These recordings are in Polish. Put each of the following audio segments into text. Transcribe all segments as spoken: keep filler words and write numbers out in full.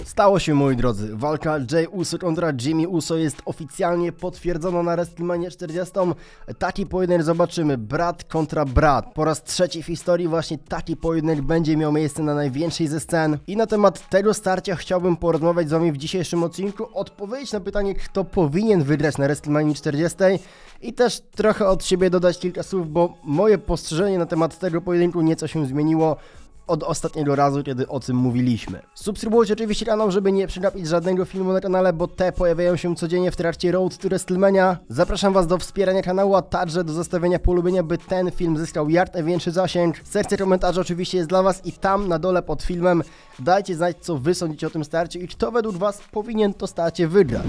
Stało się, moi drodzy, walka Jey Uso kontra Jimmy Uso jest oficjalnie potwierdzona na WrestleMania czterdzieści. Taki pojedynek zobaczymy, brat kontra brat. Po raz trzeci w historii właśnie taki pojedynek będzie miał miejsce na największej ze scen. I na temat tego starcia chciałbym porozmawiać z wami w dzisiejszym odcinku, odpowiedzieć na pytanie, kto powinien wygrać na WrestleMania czterdzieści i też trochę od siebie dodać kilka słów, bo moje postrzeżenie na temat tego pojedynku nieco się zmieniło od ostatniego razu, kiedy o tym mówiliśmy. Subskrybujcie oczywiście kanał, żeby nie przegapić żadnego filmu na kanale, bo te pojawiają się codziennie w trakcie Road to WrestleMania. Zapraszam was do wspierania kanału, a także do zostawienia polubienia, by ten film zyskał jak największy zasięg. Sekcja komentarzy oczywiście jest dla was i tam na dole pod filmem dajcie znać, co wy sądzicie o tym starciu i kto według was powinien to starcie wygrać.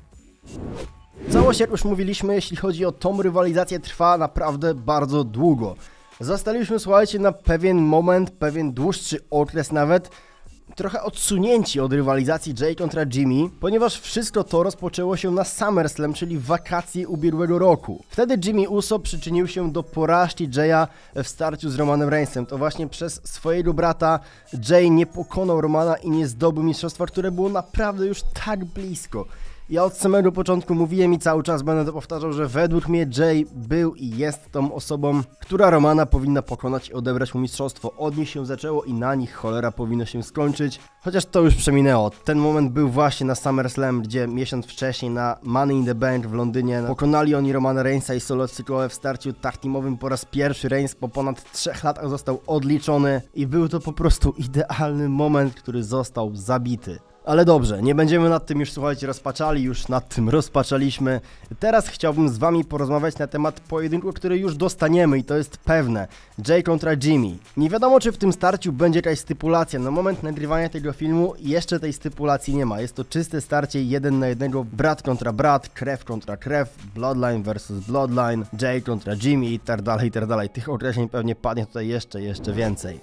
Całość, jak już mówiliśmy, jeśli chodzi o tą rywalizację, trwa naprawdę bardzo długo. Zostaliśmy, słuchajcie, na pewien moment, pewien dłuższy okres nawet, trochę odsunięci od rywalizacji Jey kontra Jimmy, ponieważ wszystko to rozpoczęło się na SummerSlam, czyli w wakacje ubiegłego roku. Wtedy Jimmy Uso przyczynił się do porażki Jeya w starciu z Romanem Reignsem. To właśnie przez swojego brata Jey nie pokonał Romana i nie zdobył mistrzostwa, które było naprawdę już tak blisko. Ja od samego początku mówiłem i cały czas będę to powtarzał, że według mnie Jey był i jest tą osobą, która Romana powinna pokonać i odebrać mu mistrzostwo. Od nich się zaczęło i na nich cholera powinno się skończyć. Chociaż to już przeminęło. Ten moment był właśnie na SummerSlam, gdzie miesiąc wcześniej na Money in the Bank w Londynie pokonali oni Romana Reignsa i Solo Sikoa w starciu tag teamowym po raz pierwszy. Reigns po ponad trzech latach został odliczony i był to po prostu idealny moment, który został zabity. Ale dobrze, nie będziemy nad tym już, słuchajcie, rozpaczali, już nad tym rozpaczaliśmy. Teraz chciałbym z wami porozmawiać na temat pojedynku, który już dostaniemy i to jest pewne. Jey kontra Jimmy. Nie wiadomo, czy w tym starciu będzie jakaś stypulacja. Na moment nagrywania tego filmu jeszcze tej stypulacji nie ma. Jest to czyste starcie jeden na jednego, brat kontra brat, krew kontra krew, bloodline versus bloodline, Jey kontra Jimmy i tak dalej, i tak dalej. Tych określeń pewnie padnie tutaj jeszcze, jeszcze więcej.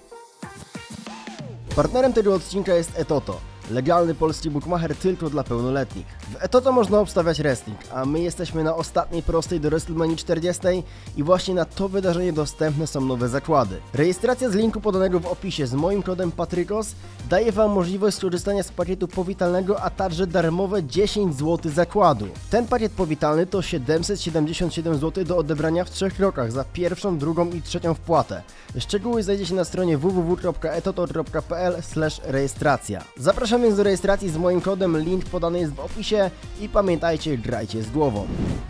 Partnerem tego odcinka jest Etoto. Legalny polski bookmacher tylko dla pełnoletnich. W Etoto można obstawiać wrestling, a my jesteśmy na ostatniej prostej do WrestleMania czterdzieści i właśnie na to wydarzenie dostępne są nowe zakłady. Rejestracja z linku podanego w opisie z moim kodem Patrykos daje wam możliwość skorzystania z pakietu powitalnego, a także darmowe dziesięć złotych zakładu. Ten pakiet powitalny to siedemset siedemdziesiąt siedem złotych do odebrania w trzech krokach za pierwszą, drugą i trzecią wpłatę. Szczegóły znajdziecie na stronie w w w kropka etoto kropka p l slash rejestracja. Zapraszam więc do rejestracji z moim kodem, link podany jest w opisie i pamiętajcie, grajcie z głową.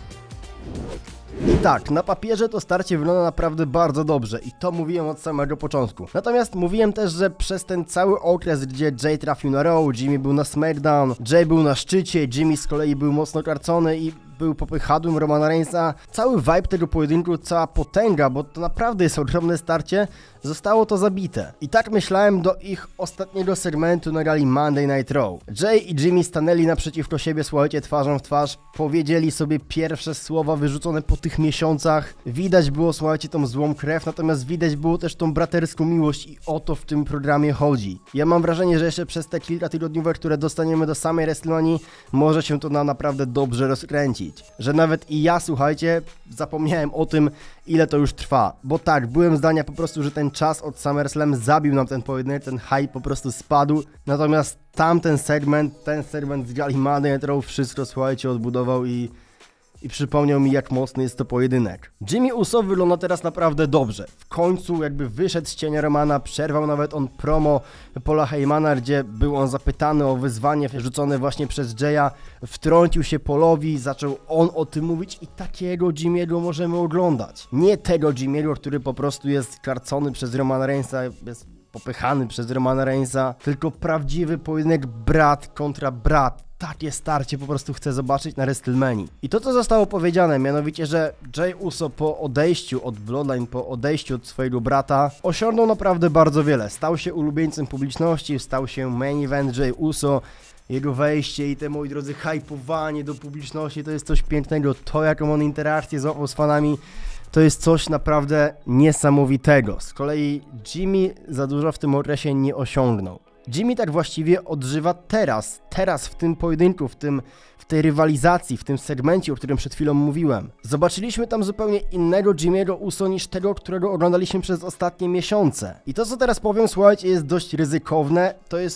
I tak, na papierze to starcie wygląda naprawdę bardzo dobrze i to mówiłem od samego początku. Natomiast mówiłem też, że przez ten cały okres, gdzie Jey trafił na Raw, Jimmy był na SmackDown, Jey był na szczycie, Jimmy z kolei był mocno karcony i był popychadłem Romana Reignsa, cały vibe tego pojedynku, cała potęga, bo to naprawdę jest ogromne starcie, zostało to zabite. I tak myślałem do ich ostatniego segmentu na gali Monday Night Raw. Jey i Jimmy stanęli naprzeciwko siebie, słuchajcie, twarzą w twarz, powiedzieli sobie pierwsze słowa wyrzucone po tych miesiącach. Widać było, słuchajcie, tą złą krew, natomiast widać było też tą braterską miłość i o to w tym programie chodzi. Ja mam wrażenie, że jeszcze przez te kilka tygodniówek, które dostaniemy do samej WrestleMania, może się to na naprawdę dobrze rozkręcić. Że nawet i ja, słuchajcie, zapomniałem o tym, ile to już trwa. Bo tak, byłem zdania po prostu, że ten czas od SummerSlam zabił nam ten pojedynek, ten hype po prostu spadł. Natomiast tamten segment, ten segment z gali Monday Night Raw wszystko, słuchajcie, odbudował i... I przypomniał mi, jak mocny jest to pojedynek. Jimmy Uso wygląda teraz naprawdę dobrze. W końcu jakby wyszedł z cienia Romana, przerwał nawet on promo Paula Heymana, gdzie był on zapytany o wyzwanie rzucone właśnie przez Jeya. Wtrącił się Paulowi, zaczął on o tym mówić i takiego Jimmy'ego możemy oglądać. Nie tego Jimmy'ego, który po prostu jest karcony przez Romana Reignsa, jest popychany przez Romana Reignsa, tylko prawdziwy pojedynek brat kontra brat. Takie starcie po prostu chcę zobaczyć na WrestleMania. I to, co zostało powiedziane, mianowicie, że Jey Uso po odejściu od Bloodline, po odejściu od swojego brata, osiągnął naprawdę bardzo wiele. Stał się ulubieńcem publiczności, stał się main event Jey Uso, jego wejście i te, moi drodzy, hypowanie do publiczności, to jest coś pięknego. To, jaką on interakcję złapał z fanami, to jest coś naprawdę niesamowitego. Z kolei Jimmy za dużo w tym okresie nie osiągnął. Jimmy tak właściwie odżywa teraz, teraz w tym pojedynku, w tym, w tej rywalizacji, w tym segmencie, o którym przed chwilą mówiłem. Zobaczyliśmy tam zupełnie innego Jimmy'ego Uso niż tego, którego oglądaliśmy przez ostatnie miesiące. I to, co teraz powiem, słuchajcie, jest dość ryzykowne, to jest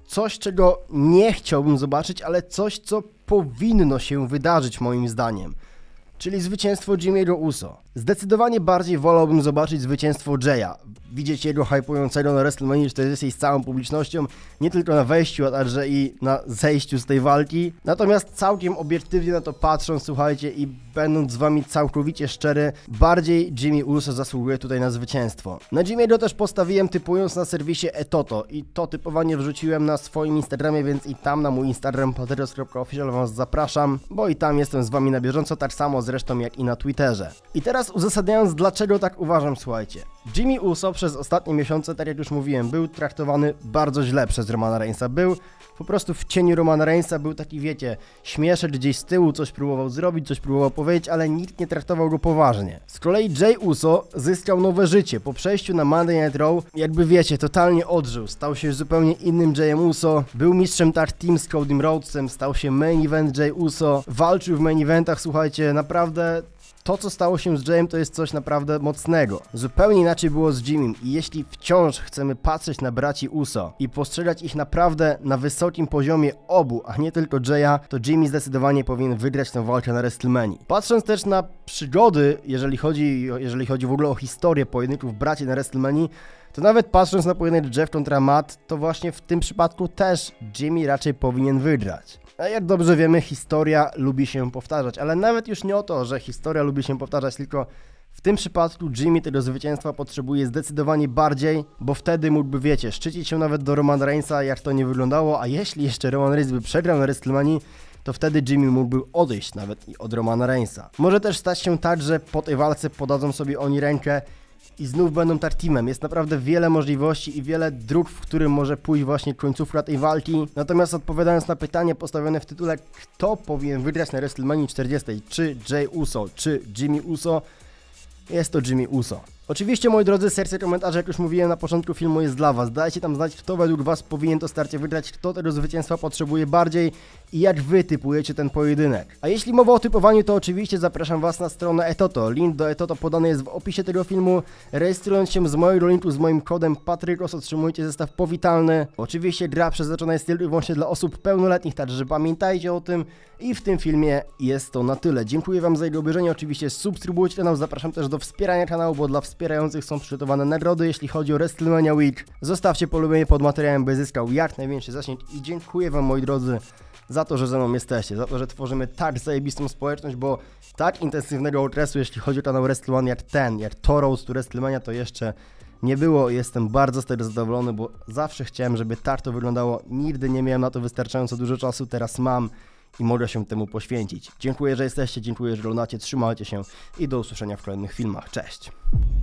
coś, czego nie chciałbym zobaczyć, ale coś, co powinno się wydarzyć moim zdaniem. Czyli zwycięstwo Jimmy'ego Uso. Zdecydowanie bardziej wolałbym zobaczyć zwycięstwo Jaya. Widzieć jego hypującego na WrestleMania czterdzieści z całą publicznością, nie tylko na wejściu, a także i na zejściu z tej walki. Natomiast całkiem obiektywnie na to patrząc, słuchajcie, i będąc z wami całkowicie szczery, bardziej Jimmy Uso zasługuje tutaj na zwycięstwo. Na Jimmy'ego też postawiłem typując na serwisie Etoto i to typowanie wrzuciłem na swoim Instagramie, więc i tam na mój Instagram patrios kropka official was zapraszam, bo i tam jestem z wami na bieżąco, tak samo zresztą jak i na Twitterze. I teraz uzasadniając, dlaczego tak uważam, słuchajcie. Jimmy Uso przez ostatnie miesiące, tak jak już mówiłem, był traktowany bardzo źle przez Romana Reignsa. Był po prostu w cieniu Romana Reignsa, był taki, wiecie, śmieszek gdzieś z tyłu, coś próbował zrobić, coś próbował powiedzieć, ale nikt nie traktował go poważnie. Z kolei Jey Uso zyskał nowe życie. Po przejściu na Monday Night Raw, jakby wiecie, totalnie odżył. Stał się zupełnie innym Jeyem Uso. Był mistrzem tag team z Codym Rhodesem, stał się main event Jey Uso. Walczył w main eventach, słuchajcie, naprawdę... To, co stało się z Jayem, to jest coś naprawdę mocnego. Zupełnie inaczej było z Jimmym i jeśli wciąż chcemy patrzeć na braci Uso i postrzegać ich naprawdę na wysokim poziomie obu, a nie tylko Jaya, to Jimmy zdecydowanie powinien wygrać tę walkę na WrestleMania. Patrząc też na przygody, jeżeli chodzi, jeżeli chodzi w ogóle o historię pojedynków braci na WrestleMania, to nawet patrząc na pojedynek Jeff kontra Matt, to właśnie w tym przypadku też Jimmy raczej powinien wygrać. A jak dobrze wiemy, historia lubi się powtarzać, ale nawet już nie o to, że historia lubi się powtarzać, tylko w tym przypadku Jimmy tego zwycięstwa potrzebuje zdecydowanie bardziej, bo wtedy mógłby, wiecie, szczycić się nawet do Romana Reignsa, jak to nie wyglądało, a jeśli jeszcze Roman Reigns by przegrał na WrestleMania, to wtedy Jimmy mógłby odejść nawet i od Romana Reignsa. Może też stać się tak, że po tej walce podadzą sobie oni rękę i znów będą tag teamem. Jest naprawdę wiele możliwości i wiele dróg, w którym może pójść właśnie końcówka tej walki. Natomiast odpowiadając na pytanie postawione w tytule, kto powinien wygrać na WrestleMania czterdzieści, czy Jey Uso, czy Jimmy Uso, jest to Jimmy Uso. Oczywiście, moi drodzy, sekcja komentarzy, jak już mówiłem na początku filmu, jest dla was. Dajcie tam znać, kto według was powinien to starcie wygrać, kto tego zwycięstwa potrzebuje bardziej i jak wy typujecie ten pojedynek. A jeśli mowa o typowaniu, to oczywiście zapraszam was na stronę Etoto. Link do Etoto podany jest w opisie tego filmu. Rejestrując się z mojego linku z moim kodem Patrykos otrzymujecie zestaw powitalny. Oczywiście gra przeznaczona jest tylko i wyłącznie dla osób pełnoletnich, także pamiętajcie o tym. I w tym filmie jest to na tyle. Dziękuję wam za jego obejrzenie. Oczywiście subskrybujcie kanał, zapraszam też do wspierania kanału, bo dla wspierających są przygotowane nagrody, jeśli chodzi o WrestleMania Week. Zostawcie polubienie pod materiałem, by zyskał jak największy zasięg i dziękuję wam, moi drodzy, za to, że ze mną jesteście, za to, że tworzymy tak zajebistą społeczność, bo tak intensywnego okresu, jeśli chodzi o kanał WrestleMania jak ten, jak to Road to WrestleMania, to jeszcze nie było. Jestem bardzo z tego zadowolony, bo zawsze chciałem, żeby tak to wyglądało. Nigdy nie miałem na to wystarczająco dużo czasu, teraz mam i mogę się temu poświęcić. Dziękuję, że jesteście, dziękuję, że oglądacie, trzymajcie się i do usłyszenia w kolejnych filmach. Cześć!